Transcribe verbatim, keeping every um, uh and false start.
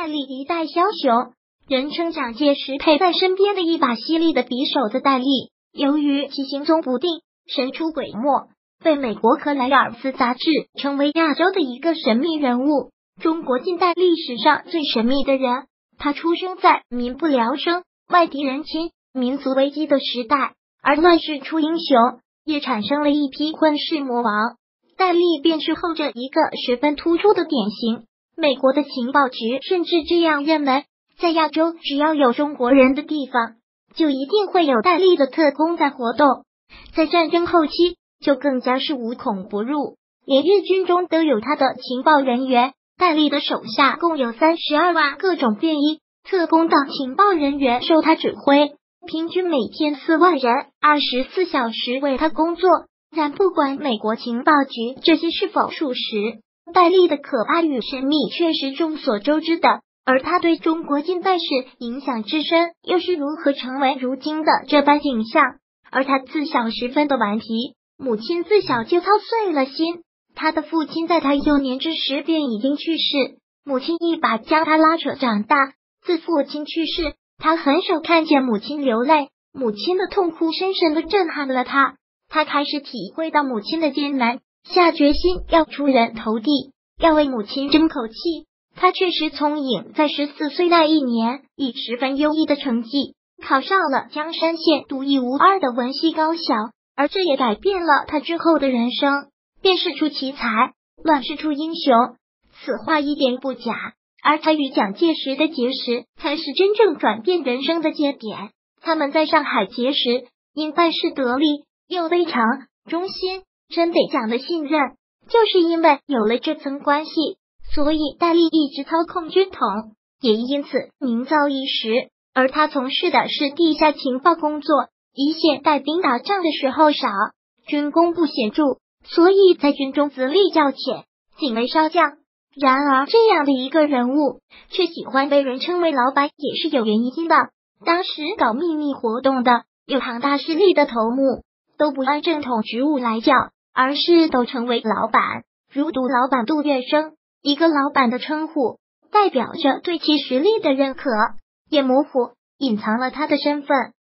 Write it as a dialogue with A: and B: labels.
A: 丽一代枭雄，人称蒋介石陪在身边的一把犀利的匕首的戴笠，由于其行踪不定、神出鬼没，被美国克莱尔斯杂志称为亚洲的一个神秘人物，中国近代历史上最神秘的人。他出生在民不聊生、外敌人侵、民族危机的时代，而乱世出英雄，也产生了一批混世魔王。戴笠便是后者一个十分突出的典型。美国的情报局甚至这样认为，在亚洲只要有中国人的地方，就一定会有戴笠的特工在活动。在战争后期，就更加是无孔不入，连日军中都有他的情报人员。戴笠的手下共有三十二万各种便衣特工等情报人员受他指挥，平均每天四万人，二十四小时为他工作。然不管美国情报局这些是否属实，戴笠的可怕与神秘却是众所周知的，而他对中国近代史影响之深，又是如何成为如今的这般景象。而他自小十分的顽皮，母亲自小就操碎了心。他的父亲在他幼年之时便已经去世，母亲一把将他拉扯长大。自父亲去世，他很少看见母亲流泪，母亲的痛哭深深的震撼了他。他开始体会到母亲的艰难，下决心要出人头地，要为母亲争口气。他确实聪颖，在十四岁那一年，以十分优异的成绩考上了江山县独一无二的文系高校，而这也改变了他之后的人生。变世出奇才，乱世出英雄，此话一点不假。而他与蒋介石的结识，才是真正转变人生的节点。他们在上海结识，因办事得力又非常忠心，真得讲的信任。就是因为有了这层关系，所以戴笠一直操控军统，也因此名噪一时。而他从事的是地下情报工作，一线带兵打仗的时候少，军功不显著，所以在军中资历较浅，仅为少将。然而这样的一个人物，却喜欢被人称为老板，也是有原因的。当时搞秘密活动的有庞大势力的头目，都不按正统职务来叫，而是都称为老板。如杜老板杜月笙，一个老板的称呼，代表着对其实力的认可，也模糊隐藏了他的身份。